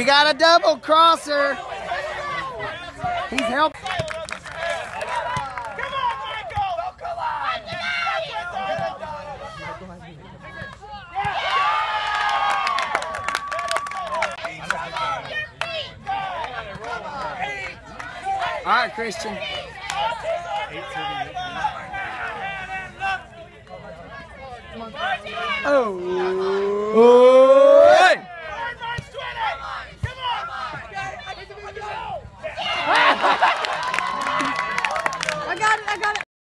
got a double crosser. He's helping. All right, Christian. Oh.